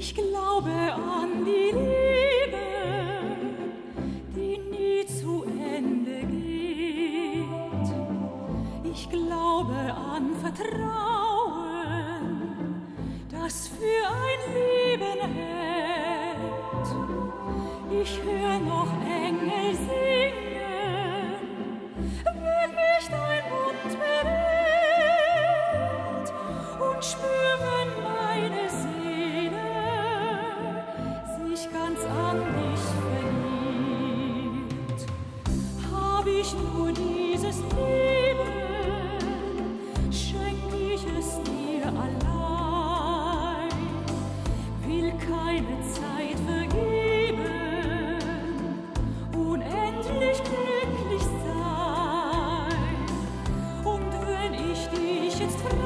Ich glaube an die Liebe, die nie zu Ende geht. Ich glaube an Vertrauen, das für ein Leben hält. Ich höre noch Engel singen, wenn mich dein Mund berührt, und spüren meine Seele sich ganz an dich verliebt. Hab ich nur dieses Leben, schenk ich es dir allein, will keine Zeit vergeben, unendlich glücklich sein. Und wenn ich dich jetzt